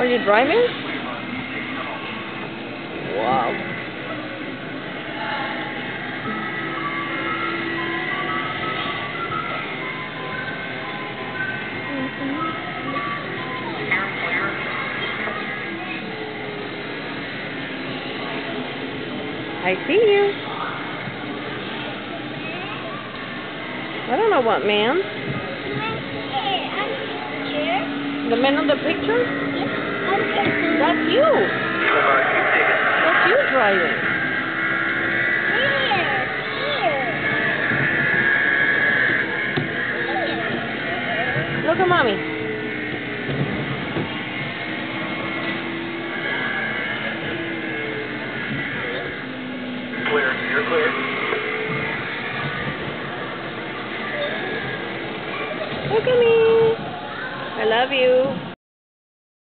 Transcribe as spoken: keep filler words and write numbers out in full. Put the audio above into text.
you driving? Wow. I see you. I don't know what man. The man on the picture? That's you. That's you driving. Look at mommy. Clear. You're clear. Look at me. I love you.